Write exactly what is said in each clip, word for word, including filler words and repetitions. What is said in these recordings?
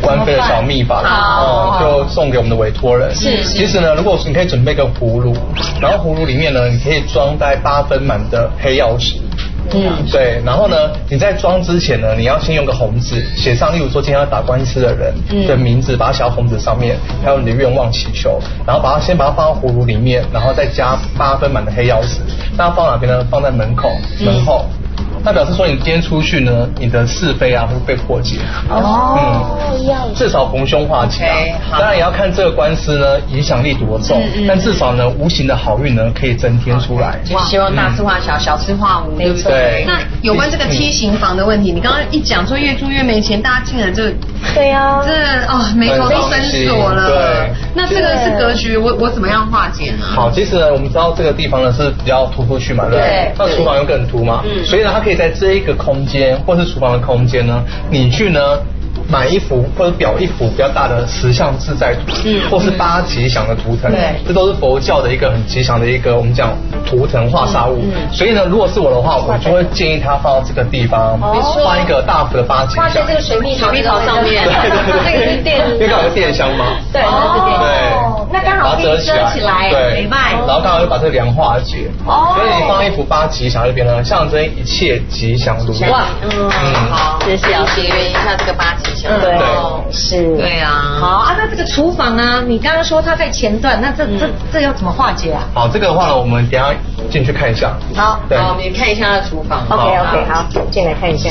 官非的小秘法哦，就送给我们的委托人。 是， 其实呢，如果你可以准备个葫芦，然后葫芦里面呢，你可以装大概八分满的黑曜石。嗯，对，然后呢，你在装之前呢，你要先用个红纸写上，例如说今天要打官司的人的名字，把它写到红纸上面，还有你的愿望祈求，然后把它先把它放到葫芦里面，然后再加八分满的黑曜石，那放哪边呢？放在门口、门后。那表示说你今天出去呢，你的是非啊会被破解。 哦，嗯， 至少逢凶化吉啊。当然也要看这个官司呢影响力多重，嗯嗯，但至少呢无形的好运呢可以增添出来。 就希望大事化小，小事化无，对不对？那有关这个梯形房的问题，你刚刚一讲说越住越没钱，大家进来这， 对呀， 这啊眉头都深锁了。 对， 那这个是格局，我我怎么样化解呢？ 好，其实呢我们知道这个地方呢是比较突出去嘛，对不对？那厨房又更突嘛，所以呢它可以在这一个空间或是厨房的空间呢，你去呢买一幅或者裱一幅比较大的十相自在图，嗯，或是八吉祥的图腾，对，这都是佛教的一个很吉祥的一个我们讲图腾化煞物。嗯，所以呢，如果是我的话，我就会建议他放到这个地方，放一个大幅的八吉祥， 放在这个水蜜水蜜桃上面， 对对对， 那个是电， 因为刚好有电箱嘛， 对，那是电箱， 对， 那刚好可以遮起来， 对，然后刚好就把这个梁化解，哦，所以你放一幅八吉祥这边呢，象征一切吉祥如意。 哇，嗯，好，这是要结缘一下这个八吉祥， 对。是， 对啊， 好啊，那这个厨房呢？你刚刚说它在前段，那这这这要怎么化解啊？ 好，这个的话呢，我们等一下进去看一下。 好， 好，我们看一下它的厨房。 OK OK， 好，进来看一下。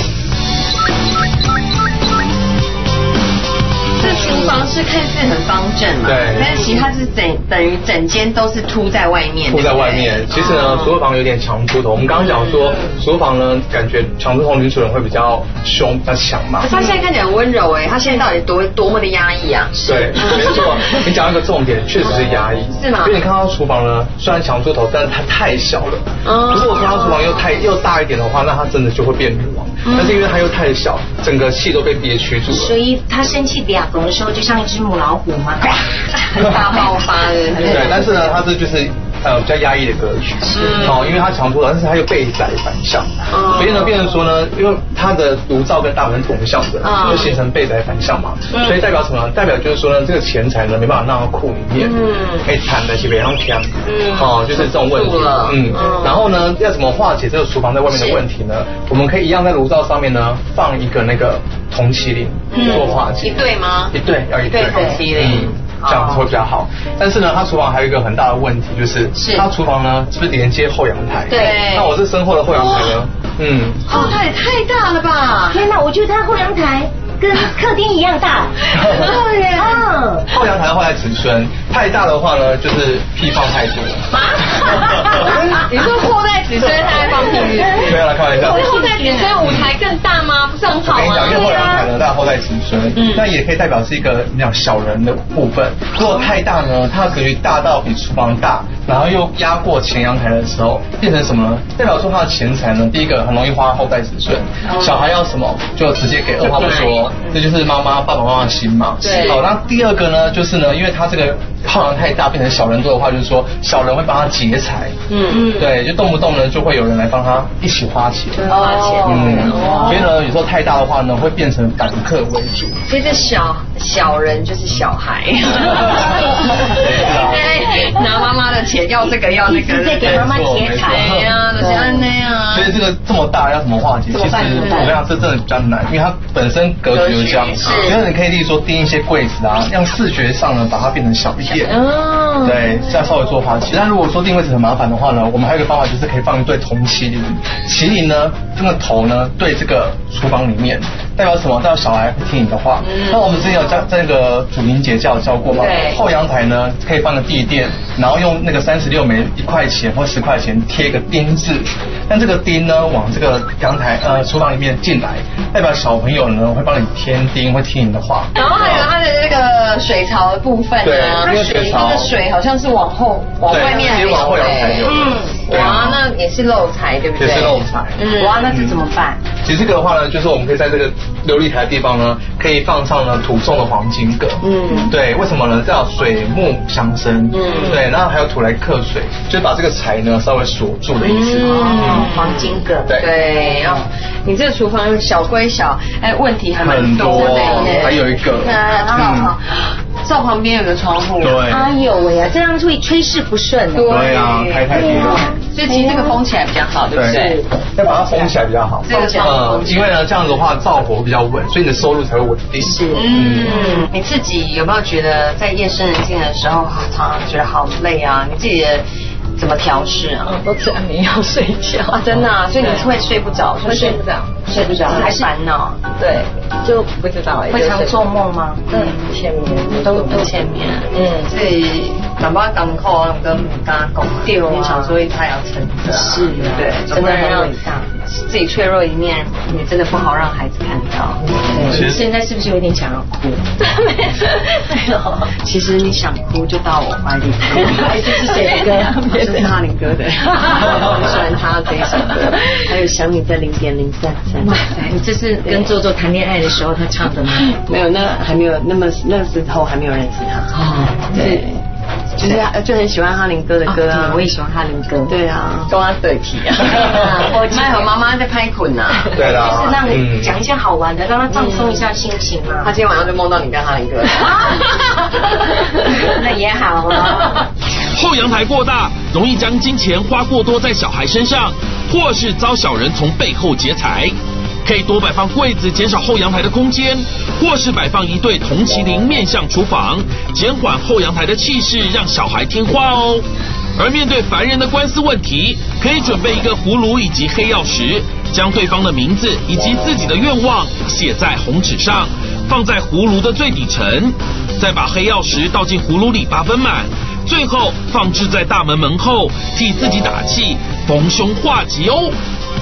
这厨房是看似很方正嘛，对，但是其实它是等等于整间都是凸在外面， 凸在外面。其实呢，厨房有点强出头。我们刚刚讲说，厨房呢，感觉强出头女主人会比较凶、比较强嘛。 他现在看起来很温柔哎，他现在到底多多么的压抑啊？ 对，没错。你讲一个重点，确实是压抑， 是吗？ 因为你看到厨房呢，虽然强出头，但是它太小了。哦。如果说它厨房又太又大一点的话，那它真的就会变女王。但是因为它又太小，整个气都被憋屈住了。 所以它生气嗲狗的时候，就像一只母老虎嘛， 大爆发的。 对，但是呢，它这就是呃比较压抑的格局。是。哦，因为它强出头，但是它又背载反向，所以呢，变成说呢，因为它的炉灶跟大门同向的，就形成背载反向嘛。所以代表什么？代表就是说呢，这个钱财呢没办法让到库里面，嗯，可以产的是别让添，嗯，哦，就是这种问题。嗯。然后呢，要怎么化解这个厨房在外面的问题呢？我们可以一样在炉灶上面呢放一个那个铜麒麟做化解。 一对吗？ 一对，要一对铜麒麟。 这样子会比较好，但是呢，它厨房还有一个很大的问题，就是它厨房呢是不是连接后阳台？ 对。 那我这身后的后阳台呢？嗯。 后阳台也太大了吧！ 天哪，我觉得它后阳台跟客厅一样大。 对耶。 嗯。后阳台的话在子孙，太大的话呢，就是屁放太多。 啊？你说后代子孙他还放屁？ 没有啦，开玩笑。 后代子孙舞台更大吗？不是很好吗？ 我跟你讲，因为后阳台呢，大后代子孙，嗯，那也可以代表是一个你讲小人的部分。如果太大呢，它的格局大到比厨房大，然后又压过前阳台的时候，变成什么呢？代表说它的钱财呢，第一个很容易花后代子孙，小孩要什么就直接给，二话不说，这就是妈妈爸爸妈妈的心嘛。 对。 好，那第二个呢，就是呢，因为它这个后阳太大，变成小人多的话，就是说小人会帮他劫财。嗯嗯。对，就动不动呢就会有人来帮他一起花钱。 花钱。 嗯。所以呢，有时候太大的话呢，会变成反客为主。 所以这小小人就是小孩。拿妈妈的钱要这个要那个， 再给妈妈劫财呀，就是安那样。 所以这个这么大要怎么化解？其实我跟你讲，这真的比较难，因为它本身格局就这样。是。所以你可以例如说钉一些柜子啊，让视觉上呢把它变成小一点。哦。对，这样稍微做化解。但如果说定位置很麻烦的话呢，我们还有一个方法，就是可以放一对铜麒麟。麒麟呢，这个头呢对这个厨房里面，代表什么？代表小孩会听你的话。那我们之前有教在那个主灵节教教过吗？对。后阳台呢可以放个地垫，然后用那个三十六枚一块钱或十块钱贴一个钉字，但这个钉呢往这个阳台呃厨房里面进来，代表小朋友呢会帮你添钉，会听你的话。 然后还有它的那个水槽的部分呢， 对，那个水槽， 那个水好像是往后往外面直接往后阳台流。嗯。 哇，那也是漏财，对不对？ 也是漏财。 嗯，哇，那这怎么办？ 其实这个的话呢，就是我们可以在这个琉璃台的地方呢，可以放上了土种的黄金葛。嗯，对，为什么呢？叫水木相生。嗯，对，然后还有土来克水，就把这个财呢稍微锁住的意思。 嗯，黄金葛。对对，然后你这个厨房小归小，哎，问题还蛮多的。 还有一个， 嗯，灶旁边有个窗户。 对。 哎呦喂呀，这样会吹势不顺。 对啊，开太低了。 所以其实这个封起来比较好，对不对？ 要把它封起来比较好。 这个嗯，因为呢这样子的话灶火比较稳，所以你的收入才会稳定。 是。嗯，你自己有没有觉得在夜深人静的时候，常常觉得好累啊？你自己的怎么调试啊？ 都吃安眠药睡觉啊，真的啊，所以你会睡不着， 会睡不着， 睡不着，还烦恼。 对，就不知道哎。 会常做梦吗？ 嗯，前面都都前面。嗯，所以哪怕港口跟刚刚讲对啊，你想说他要撑着，是，对，真的很伟大。自己脆弱一面也真的不好让孩子看到。 对，现在是不是有点想要哭？ 没有，其实你想哭就到我怀里哭。 这是谁的歌？ 这是哈林哥的，我很喜欢他这一首歌。还有想你的零点零三三。 你这是跟周周谈恋爱的时候他唱的吗？ 没有，那还没有那么那时候还没有认识他。哦，对。就是就很喜欢哈林哥的歌啊， 我也喜欢哈林哥。 对啊，跟他对题啊。我麦和妈妈在拍捆啊。 对啦。 就是让你讲一些好玩的，让他放松一下心情啊。 他今天晚上就梦到你跟哈林哥。那也好啊。 后阳台过大，容易将金钱花过多在小孩身上，或是遭小人从背后劫财。可以多摆放柜子，减少后阳台的空间，或是摆放一对铜麒麟面向厨房，减缓后阳台的气势，让小孩听话哦。而面对烦人的官司问题，可以准备一个葫芦以及黑曜石，将对方的名字以及自己的愿望写在红纸上，放在葫芦的最底层，再把黑曜石倒进葫芦里八分满，最后放置在大门门后，替自己打气，逢凶化吉哦。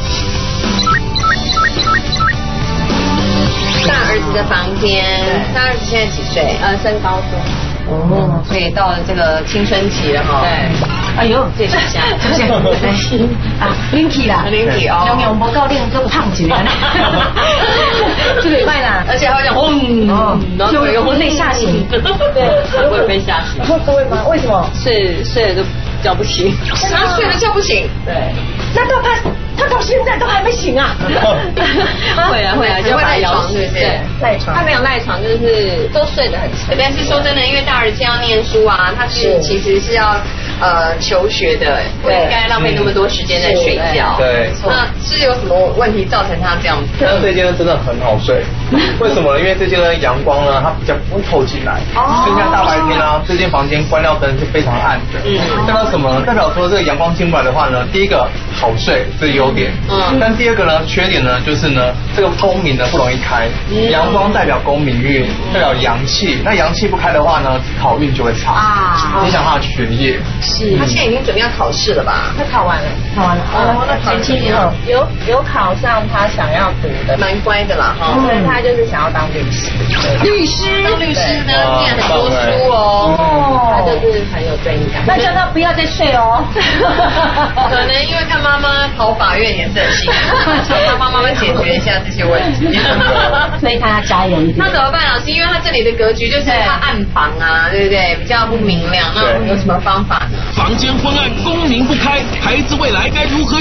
大儿子的房间，大儿子现在几岁？ 呃，升高中。 哦，所以到了这个青春期了哈。 对。哎呦，这是啥？这是啊 ，Linky 啦 ，Linky 哦。 用用不够练更胖起来。这礼拜啦， 而且还讲轰， 就有会被吓醒。对， 我也被吓醒。 会吗？为什么？ 睡睡了就叫不醒。他睡了叫不醒。 对。那到他他到现在都还没醒啊？ 会啊会啊，就把他摇醒，对不对？ 赖床。 他没有赖床，就是都睡得很沉。但是说真的，因为大儿子要念书啊，他是其实是要呃求学的，不应该浪费那么多时间在睡觉。 对。 那是有什么问题造成他这样子？ 那这间呢真的很好睡，为什么呢？因为这间呢阳光呢它比较不会透进来，所以在大白天呢这间房间关掉灯是非常暗的。嗯。代表什么呢？代表说这个阳光进不来的话呢，第一个好睡，这是优点。嗯。但第二个呢，缺点呢就是呢，这个功名呢不容易开。阳光代表功名运，代表阳气。那阳气不开的话呢，考运就会差，啊，影响他的学业。 是。他现在已经准备要考试了吧？ 他考完了，考完了。哦，那前期有有有考上他想要读的， 蛮乖的啦哈。 对，他就是想要当律师。 律师，当律师呢，念很多书哦。 哦。他就是很有正义感。那叫他不要再睡哦。 可能因为看妈妈跑法院也是很辛苦，让妈妈们解决一下这些问题。 所以他要加油一点。 那怎么办，老师？因为他这里的格局就是他暗房啊，对不对？比较不明亮。那有什么方法呢？ 房间昏暗，功名不开，孩子未来该如何